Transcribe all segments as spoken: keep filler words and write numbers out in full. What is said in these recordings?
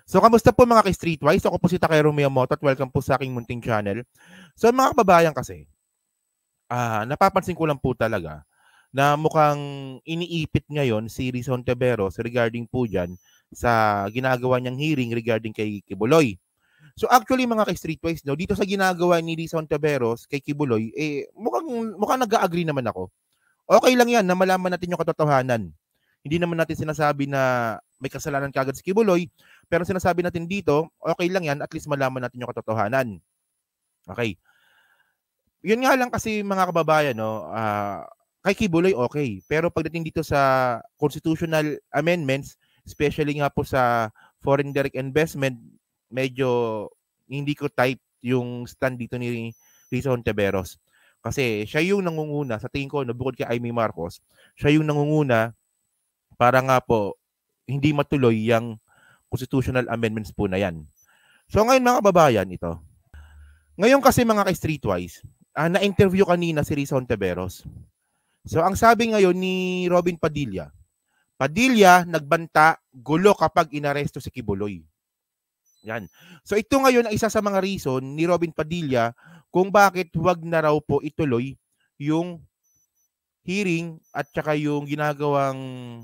So, kamusta po mga ka-Streetwise? Ako po si Takero Miyamoto at welcome po sa aking munting channel. So, mga kababayan kasi, ah, napapansin ko lang po talaga na mukhang iniipit ngayon si Rizon Tiveros regarding po dyan sa ginagawa niyang hearing regarding kay Kibuloy. So actually mga ka-Streetwise, no, dito sa ginagawa ni Rizon Tiveros kay Kibuloy, eh, mukhang, mukhang nag-a-agree naman ako. Okay lang yan na malaman natin yung katotohanan. Hindi naman natin sinasabi na may kasalanan kagad si Kibuloy, pero sinasabi natin dito, okay lang yan, at least malaman natin yung katotohanan. Okay. Yun nga lang kasi mga kababayan, no, uh, kay Kibuloy okay. Pero pagdating dito sa constitutional amendments, especially nga po sa foreign direct investment, medyo hindi ko type yung stand dito ni Rizon Tiveros. Kasi siya yung nangunguna, sa tingin ko, no, bukod kay Amy Marcos, siya yung nangunguna para nga po hindi matuloy yung constitutional amendments po na yan. So ngayon mga kababayan, ito. Ngayon kasi mga ka-Streetwise, uh, na-interview kanina si Rizon Tiveros. So ang sabi ngayon ni Robin Padilla, Padilla nagbanta, gulo kapag inaresto si Kibuloy. Yan. So ito ngayon ang isa sa mga reason ni Robin Padilla kung bakit huwag na raw po ituloy yung hearing at saka yung ginagawang,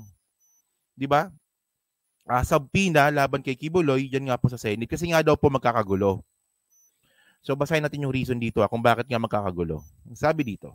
di ba, uh, subpoena laban kay Kibuloy, yan nga po sa Senate, kasi nga daw po magkakagulo. So basahin natin yung reason dito ha, kung bakit nga magkakagulo. Sabi dito,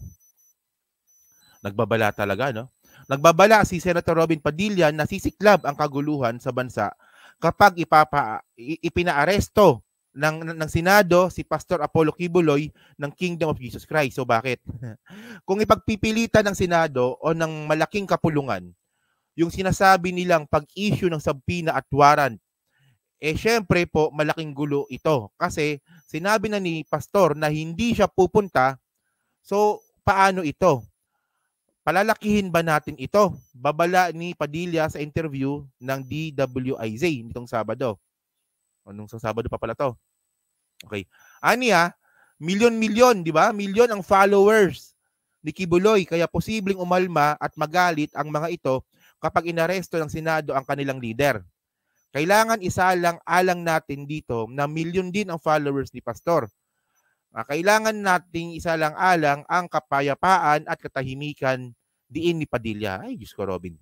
nagbabala talaga, no? Nagbabala si Senator Robin Padilla na sisiklab ang kaguluhan sa bansa kapag ipapa, ipinaaresto ng, ng Senado si Pastor Apollo Kibuloy ng Kingdom of Jesus Christ. So bakit? Kung ipagpipilitan ng Senado o ng malaking kapulungan yung sinasabi nilang pag-issue ng subpoena at warrant, eh syempre po malaking gulo ito. Kasi sinabi na ni Pastor na hindi siya pupunta, so paano ito? Palalakihin ba natin ito? Babala ni Padilla sa interview ng D W I Z nitong Sabado. O nung sa Sabado pa pala to. Okay. Aniya, milyon-milyon, di ba? Milyon ang followers ni Kibuloy, kaya posibleng umalma at magalit ang mga ito kapag inaresto ng Senado ang kanilang leader. Kailangan isalang alang natin dito na milyon din ang followers ni Pastor. Kailangan nating isalang alang ang kapayapaan at katahimikan diin ni Padilla. Ay, Diyos ko, Robin.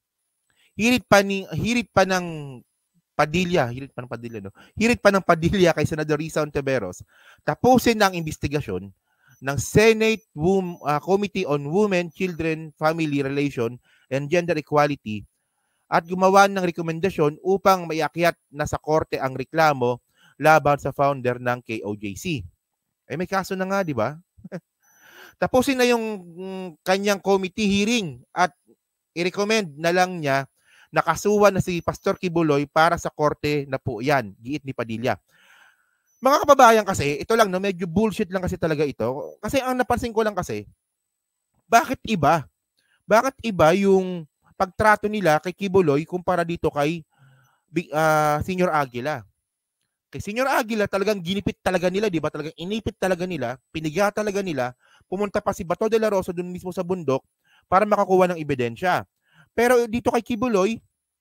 Hirit pa, ni, hirit pa ng Padilla, hirit pa ng Padilla, no? Hirit pa ng Padilla kay Senador Rizon Tiveros. Tapusin na ang investigasyon ng Senate Wom, uh, Committee on Women, Children, Family Relation, and Gender Equality at gumawa ng rekomendasyon upang maiakyat na sa korte ang reklamo laban sa founder ng K O J C. Eh may kaso na nga, di ba? Tapusin na yung mm, kanyang committee hearing at i-recommend na lang niya na kasuhan na si Pastor Kibuloy para sa korte na po yan, giit ni Padilla. Mga kababayan kasi, ito lang, no, medyo bullshit lang kasi talaga ito. Kasi ang napansin ko lang kasi, bakit iba? Bakit iba yung pagtrato nila kay Kibuloy kumpara dito kay uh, Senior Aguila? Kay Senior Aguila talagang ginipit talaga nila, di ba? Talagang inipit talaga nila, pinigya talaga nila, pumunta pa si Bato de la Rosa doon mismo sa bundok para makakuha ng ebidensya. Pero dito kay Kibuloy,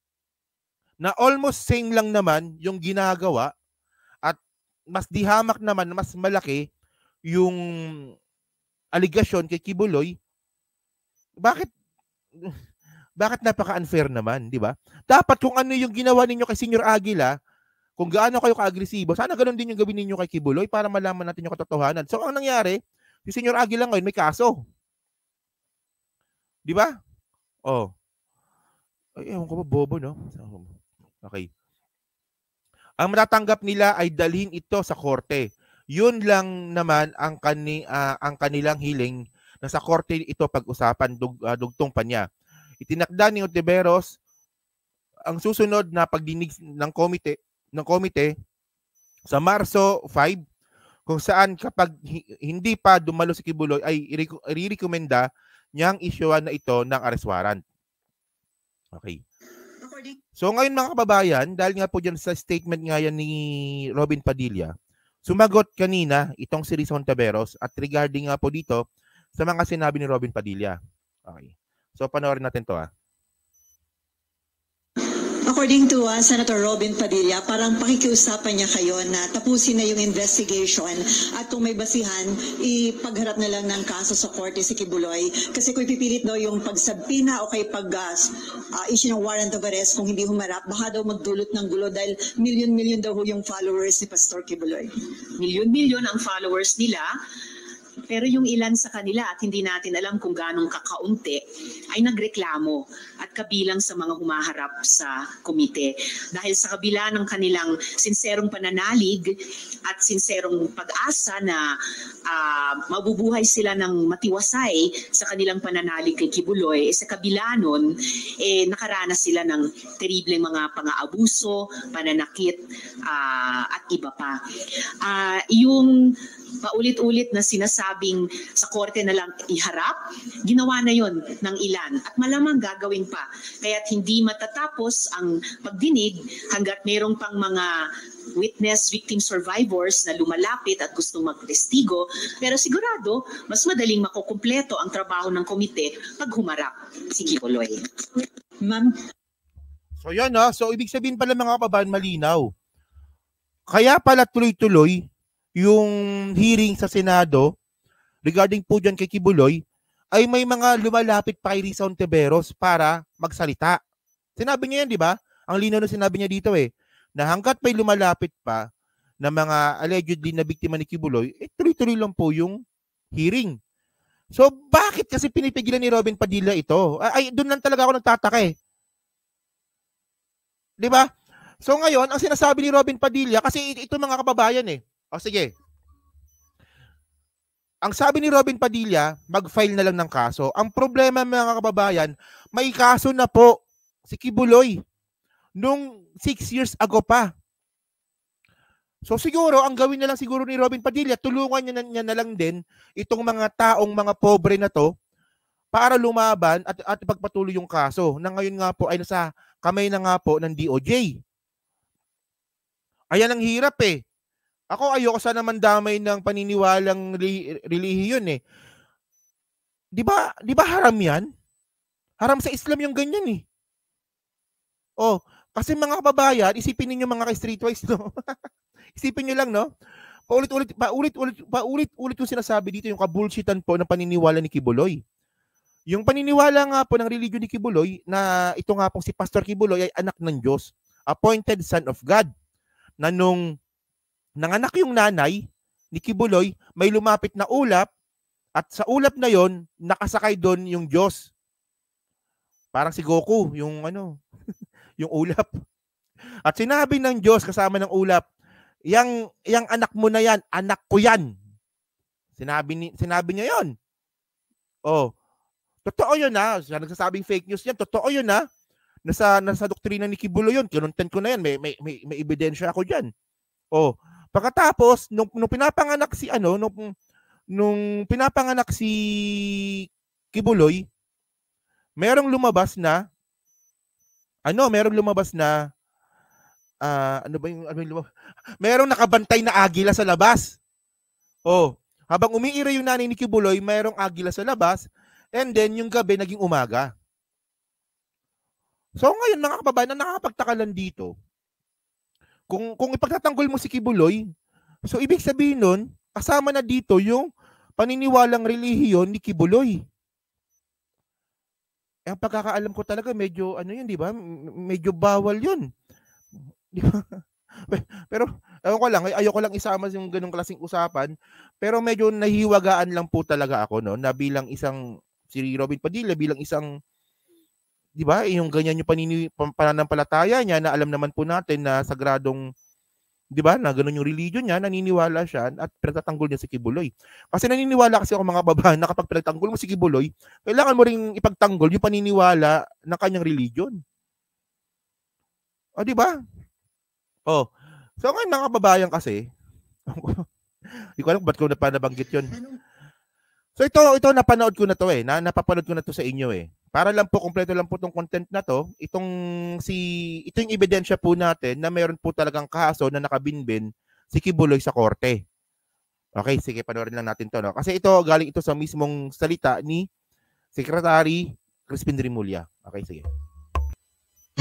na almost same lang naman yung ginagawa at mas dihamak naman, mas malaki yung aligasyon kay Kibuloy, bakit bakit napaka-unfair naman, di ba? Dapat kung ano yung ginawa ninyo kay Senior Aguila, kung gaano kayo ka-agresibo, sana ganoon din yung gawin ninyo kay Kibuloy para malaman natin yung katotohanan. So, ang nangyari, si Senior Aguila ngayon may kaso. Di ba? Oh. Ay, ewan ko ba, bobo, no? Okay. Ang matatanggap nila ay dalhin ito sa korte. Yun lang naman ang, kani, uh, ang kanilang hiling na sa korte ito pag-usapan, dug, uh, dugtong pa niya. Itinakda ni Tiveros ang susunod na pagdinig ng komite ng komite sa Marso five, kung saan kapag hindi pa dumalo si Kibuloy ay i-recommenda niyang isyuhan na ito ng arrest warrant. Okay. So ngayon mga kababayan, dahil nga po dyan sa statement nga yan ni Robin Padilla, sumagot kanina itong si Rizon Tiveros at regarding nga po dito sa mga sinabi ni Robin Padilla. Okay. So panoorin natin to ah. according to uh, Senator Robin Padilla, parang pakikiusapan niya kayo na tapusin na yung investigation at kung may basihan, ipagharap na lang ng kaso sa korte si Kibuloy. Kasi kung ipipilit daw yung pagsabpina o kay pag uh, uh, issue ng warrant of arrest, kung hindi humarap, baka daw magdulot ng gulo dahil milyon-milyon daw yung followers ni Pastor Kibuloy. Milyon-milyon ang followers nila. Pero yung ilan sa kanila at hindi natin alam kung ganong kakaunti ay nagreklamo at kabilang sa mga humaharap sa komite. Dahil sa kabila ng kanilang sinserong pananalig at sinserong pag-asa na uh, mabubuhay sila ng matiwasay sa kanilang pananalig kay Kibuloy, eh, sa kabila nun, eh, nakaranas sila ng teribleng mga pang-aabuso, pananakit uh, at iba pa. Uh, yung paulit-ulit na sinasabing sa korte na lang iharap, ginawa na yon ng ilan at malamang gagawin pa. Kaya't hindi matatapos ang pagdinig hanggat mayroong pang mga witness, victim survivors na lumalapit at gustong magtestigo, pero sigurado mas madaling makukumpleto ang trabaho ng komite pag humarap si Kibuloy. Ma'am? So yan ha, so ibig sabihin pala mga kababayan, malinaw. Kaya pala tuloy-tuloy yung hearing sa Senado regarding po dyan kay Kibuloy ay may mga lumalapit pa kay Risa Hontiveros para magsalita. Sinabi niya yan, di ba? Ang linaw na sinabi niya dito eh, na hanggat may lumalapit pa na mga allegedly na biktima ni Kibuloy, eh tuloy-tuloy lang po yung hearing. So bakit kasi pinipigilan ni Robin Padilla ito? Ay, doon lang talaga ako nagtataka eh. Di ba? So ngayon, ang sinasabi ni Robin Padilla, kasi ito mga kababayan eh, o sige. Ang sabi ni Robin Padilla, mag-file na lang ng kaso. Ang problema mga kababayan, may kaso na po si Kibuloy nung six years ago pa. So siguro, ang gawin na lang siguro ni Robin Padilla, tulungan niya na, niya na lang din itong mga taong mga pobre na to para lumaban at, at pagpatuloy yung kaso na ngayon nga po ay nasa kamay na nga po ng D O J. Ayan ang hirap eh. Ako ayoko sana mandamay ng paniniwalang relihiyon eh. 'Di ba? 'Di ba haram 'yan? Haram sa Islam yung ganyan eh. Oh, kasi mga kababayan, isipin niyo mga ka-streetwise no. Isipin niyo lang no. Paulit-ulit paulit-ulit paulit-ulit yung sinasabi dito yung kabulshitan po ng paniniwala ni Kibuloy. Yung paniniwala nga po ng religion ni Kibuloy na ito nga pong si Pastor Kibuloy ay anak ng Diyos, appointed son of God. Na nung nanganak yung nanay ni Kibuloy, may lumapit na ulap at sa ulap na yon nakasakay doon yung Diyos. Parang si Goku, yung ano, yung ulap. At sinabi ng Diyos kasama ng ulap, yang yang anak mo na yan, anak ko yan. Sinabi ni sinabi niya yon. Oh. Totoo yun ha. Sa nagsasabing fake news yan, totoo yun ha. Nasa nasa doktrina ni Kibuloy yun, kinontent ko na yan, may may may, may ebidensya ako diyan. Oh. Pagkatapos, nung, nung pinapanganak si ano, nung, nung pinapanganak si Kibuloy, merong lumabas na, ano, merong lumabas na, uh, ano ba yung, ano yung lumabas? Merong nakabantay na agila sa labas. Oh, habang umiira yung nanay ni Kibuloy, merong agila sa labas, and then yung gabi naging umaga. So ngayon, mga kababayan, na nakakapagtaka lang dito, Kung kung ipagtatanggol mo si Kibuloy, so ibig sabihin nun, kasama na dito yung paniniwalang relihiyon ni Kibuloy. Eh, ang pagkakaalam ko talaga, medyo, ano yun, di ba? Medyo bawal yun. Di ba? Pero, ewan ko lang, ayoko lang isama yung ganung klaseng usapan, pero medyo nahiwagaan lang po talaga ako, no, na bilang isang, si Robin Padilla, bilang isang, di ba, yung ganyan yung panini, pananampalataya niya na alam naman po natin na sagradong, di ba, na ganun yung religion niya, naniniwala siya at pinagtatanggol niya si Kibuloy. Kasi naniniwala kasi ako mga babae na kapag pinagtanggol mo si Kibuloy, kailangan mo ring ipagtanggol yung paniniwala ng kanyang religion. O, di ba? Oh. So ngayon mga kababayan kasi, hindi ko alam ba't ko na pa nabanggit yun. So ito, ito napanood ko na to eh, na, napapanood ko na to sa inyo eh. Para lang po, kompleto lang po itong content na to, itong si, ito yung ebidensya po natin na mayroon po talagang kaso na nakabinbin si Kibuloy sa korte. Okay, sige, panoorin lang natin to. No? Kasi ito, galing ito sa mismong salita ni Secretary Crispin Rimulya. Okay, sige.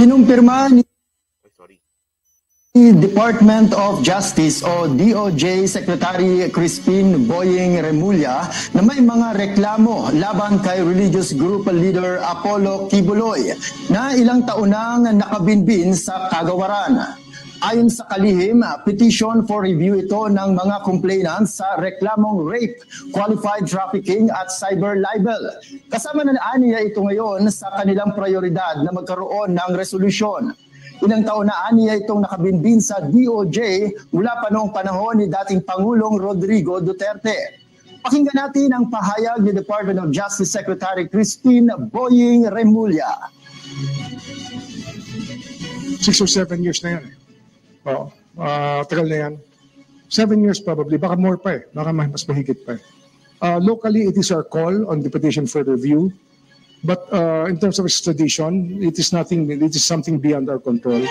Kinumpirma ni Sorry. Department of Justice o D O J Secretary Crispin Boying Remulla na may mga reklamo laban kay religious group leader Apollo Kibuloy na ilang taon nang nakabinbin sa kagawaran. Ayon sa kalihim, petition for review ito ng mga complainants sa reklamong rape, qualified trafficking at cyber libel. Kasama na aniya ito ngayon sa kanilang prioridad na magkaroon ng resolusyon. Ilang taon na aniya itong nakabinbin sa D O J mula pa noong panahon ni dating Pangulong Rodrigo Duterte. Pakinggan natin ang pahayag ni Department of Justice Secretary Crispin Boying Remulla. Six or seven years na yan eh. Oo, uh, tagal na yan. Seven years probably, baka more pa eh. Baka mas mahigit pa eh. Uh, locally, it is our call on the petition for review. But uh, in terms of extradition, it is nothing, it is something beyond our control.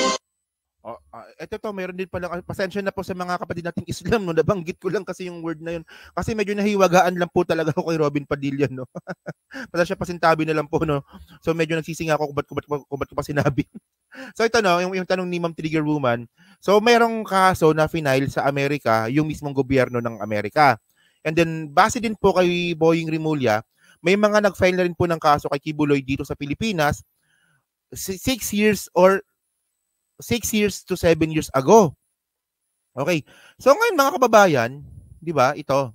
Oh, uh, ito to, mayroon din pala, pasensya na po sa mga kapatid nating Islam, no? Nabanggit ko lang kasi yung word na yun. Kasi medyo nahiwagaan lang po talaga ako kay Robin Padilla, no? Pasensya, pasintabi na lang po, no? So medyo nagsisinga ako kung ba't, kung ba't, kung ba't ko pa sinabi. So ito, no, yung, yung tanong ni Ma'am Trigger Woman. So mayroong kaso na final sa Amerika, yung mismong gobyerno ng Amerika. And then, base din po kay Boying Remulla, may mga nag-file na rin po ng kaso kay Kibuloy dito sa Pilipinas six years or six years to seven years ago. Okay. So ngayon mga kababayan, di ba, ito.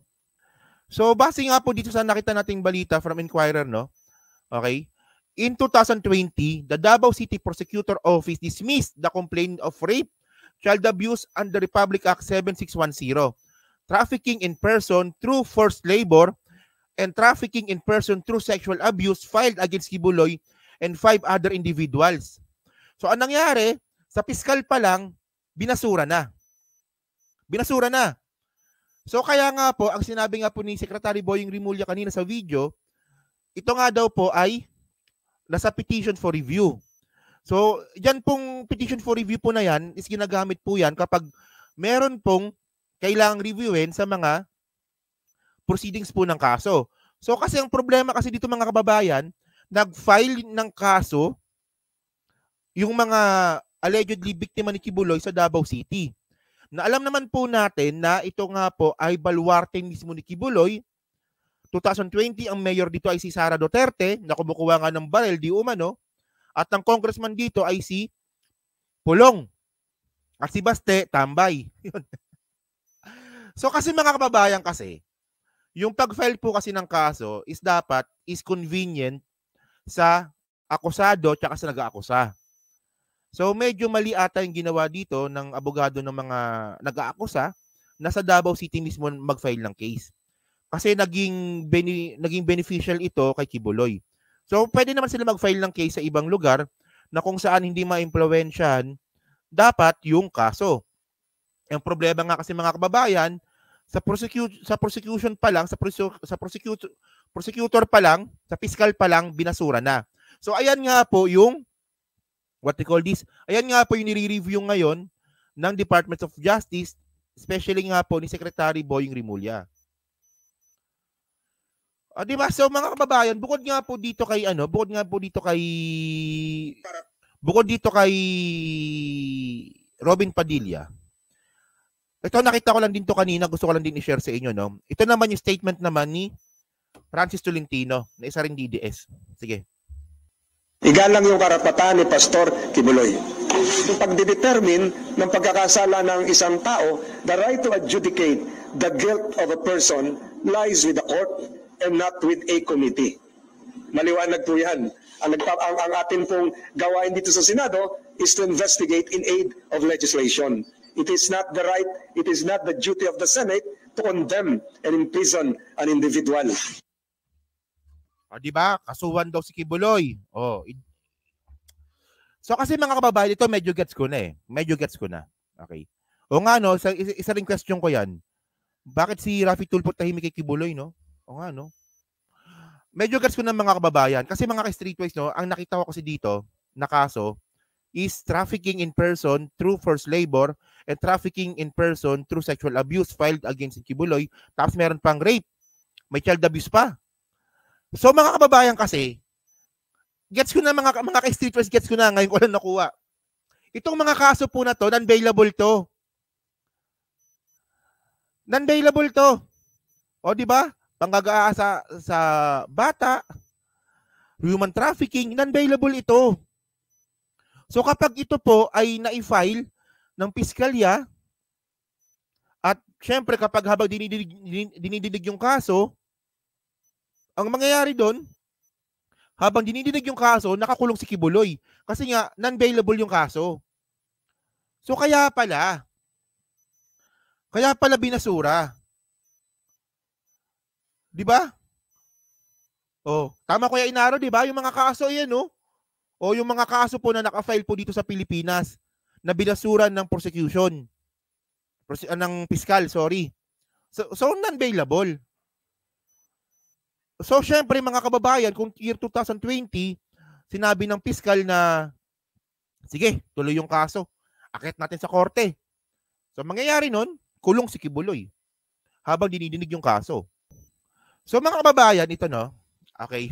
So base nga po dito sa nakita nating balita from Inquirer, no? Okay. In two thousand twenty, the Davao City Prosecutor Office dismissed the complaint of rape, child abuse under Republic Act seven six one zero, trafficking in person through forced labor, and trafficking in person through sexual abuse filed against Kibuloy and five other individuals. So anong nangyari, sa piskal pa lang, binasura na. Binasura na. So kaya nga po, ang sinabi nga po ni Secretary Boying Remulla kanina sa video, ito nga daw po ay nasa petition for review. So, yan pong petition for review po na yan is ginagamit po yan kapag meron pong kailangang reviewin sa mga proceedings po ng kaso. So, kasi ang problema kasi dito mga kababayan, nag-file ng kaso yung mga allegedly biktima ni Kibuloy sa Davao City. Na alam naman po natin na ito nga po ay baluarte mismo ni Kibuloy. twenty twenty, ang mayor dito ay si Sara Duterte, na kumukuha nga ng barel di umano, at ang congressman dito ay si Pulong. At si Baste, tambay. So kasi mga kababayan kasi, yung pag-file po kasi ng kaso is dapat is convenient sa akusado tsaka sa nag-aakusa. So medyo mali ata yung ginawa dito ng abogado ng mga nag-aakusa na sa Davao City mismo mag-file ng case. Kasi naging beni, naging beneficial ito kay Kibuloy. So pwede naman sila mag-file ng case sa ibang lugar na kung saan hindi ma-impluwensyahan dapat yung kaso. Ang problema nga kasi mga kababayan, sa prosecute sa prosecution pa lang, sa prosecutor sa prosecutor prosecutor pa lang, sa fiscal pa lang binasura na. So ayan nga po yung what they call this, ayan nga po yung nire-review ngayon ng Department of Justice, especially nga po ni Secretary Boying Remulla. Ah, di ba? So mga kababayan, bukod nga po dito kay ano, bukod nga po dito kay bukod dito kay Robin Padilla. Ito nakita ko lang din to kanina, gusto ko lang din i-share sa inyo, no. Ito naman yung statement naman ni Francis Tolentino, na isa ring D D S. Sige. Igalang yung karapatan ni Pastor Kibuloy. Yung pagdidetermine ng pagkakasala ng isang tao, the right to adjudicate the guilt of a person lies with the court and not with a committee. Maliwanag po yan. Ang, ang, ang atin pong gawain dito sa Senado is to investigate in aid of legislation. It is not the right, it is not the duty of the Senate to condemn and imprison an individual. Ah, di ba? Kasuhan daw si Kibuloy. Oh. So kasi mga kababayan, ito medyo gets ko na eh. Medyo gets ko na. Okay. O nga no, isa, isa ring question ko yan. Bakit si Raffy Tulfo tahimik kay Kibuloy, no? O nga, no? Medyo gets ko ng mga kababayan. Kasi mga ka-streetwise, no, ang nakita ko kasi dito na kaso is trafficking in person through forced labor and trafficking in person through sexual abuse filed against Kibuloy. Tapos meron pang rape. May child abuse pa. So mga kababayan kasi, gets ko na mga, mga ka-streeters, gets ko na, ngayon ko lang nakuha. Itong mga kaso po na to, non-bailable to. Non-bailable to. O, di ba? Panggagaa sa, sa bata, human trafficking, non-bailable ito. So kapag ito po ay na-file ng piskalya, at syempre kapag habang dinidinig, dinidinig yung kaso, ang mangyayari doon, habang dinidinig yung kaso, nakakulong si Kibuloy. Kasi nga, non-bailable yung kaso. So kaya pala, kaya pala binasura. Di ba? Oh, tama Kuya Inaro, di ba? Yung mga kaso yan, no? O yung mga kaso po na naka-file po dito sa Pilipinas na binasuran ng prosecution. Prose- uh, ng piskal, sorry. So, so non-bailable. So, syempre mga kababayan, kung year two thousand twenty, sinabi ng piskal na sige, tuloy yung kaso. Akit natin sa korte. So, mangyayari nun, kulong si Kibuloy habang dinidinig yung kaso. So mga kababayan, ito no, okay.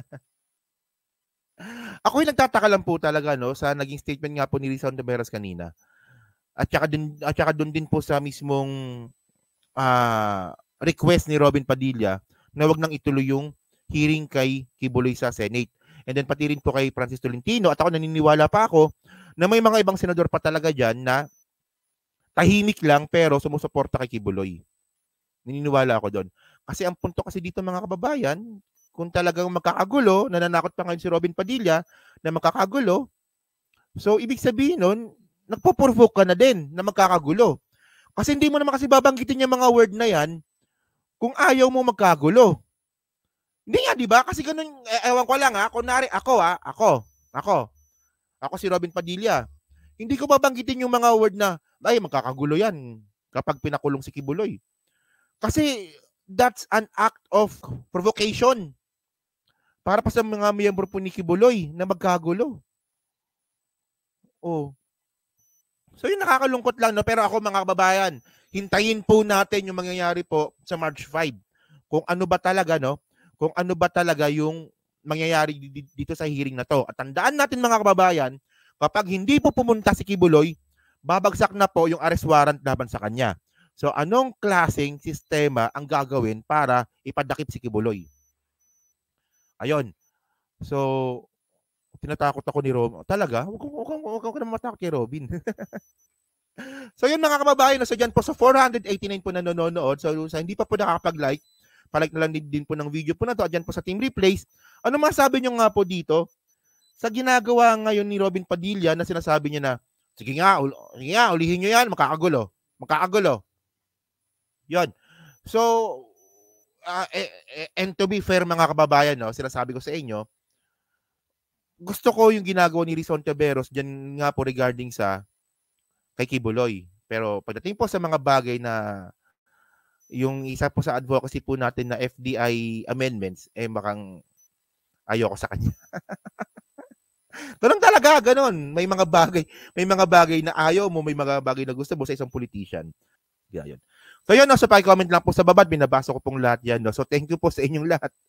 Ako yung nagtataka lang po talaga no sa naging statement nga po ni Rizal Taveras kanina. At saka din at saka doon din po sa mismong uh, request ni Robin Padilla na wag nang ituloy yung hearing kay Kibuloy sa Senate. And then pati rin po kay Francis Tolentino, at ako naniniwala pa ako na may mga ibang senador pa talaga diyan na tahimik lang pero sumusuporta kay Kibuloy. Naniniwala ako doon. Kasi ang punto kasi dito mga kababayan, kung talagang magkakagulo, nananakot pa ngayon si Robin Padilla na magkakagulo, so ibig sabihin nun, nagpo-provoke ka na din na magkakagulo. Kasi hindi mo naman kasi babanggitin yung mga word na yan kung ayaw mo magkagulo. Hindi nga, di ba? Kasi ganun, eh, ewan ko lang ha, kunwari ako ha, ako, ako, ako si Robin Padilla. Hindi ko babanggitin yung mga word na, ay magkakagulo yan kapag pinakulong si Kibuloy. Kasi that's an act of provocation para pa sa mga miyembro po ni Kibuloy na magkagulo. Oh. So yun nakakalungkot lang, no? Pero ako mga kababayan, hintayin po natin yung mangyayari po sa March fifth. Kung ano ba talaga, no? Kung ano ba talaga yung mangyayari dito sa hearing na to. At tandaan natin mga kababayan, kapag hindi po pumunta si Kibuloy, babagsak na po yung arrest warrant laban sa kanya. So, anong klaseng sistema ang gagawin para ipadakip si Kibuloy? Ayun. So, tinatakot ako ni Robin. Talaga? Huwag ko na matakot kay Robin. So, yun mga kababayan. So, dyan po sa four hundred eighty-nine po na nanonood. So, sa hindi pa po nakakapag-like, palike na lang din, din po ng video po na to. At dyan po sa Team Replays. Ano masabi nyo nga po dito? Sa ginagawa ngayon ni Robin Padilla na sinasabi niya na, sige nga, ul- sige nga ulihin nyo yan, makakagulo. Makakagulo. Yon. So, uh, and to be fair mga kababayan, no, sinasabi ko sa inyo, gusto ko yung ginagawa ni Rizal Taveras dyan nga po regarding sa kay Kibuloy. Pero pagdating po sa mga bagay na yung isa po sa advocacy po natin na F D I amendments, eh makang ayoko sa kanya. Ganun talaga, ganun. May mga bagay, may mga bagay na ayaw mo, may mga bagay na gusto mo sa isang politician. Yeah, yun. So yun, no, so pa-comment lang po sa baba, binabasa ko pong lahat yan. No? So thank you po sa inyong lahat.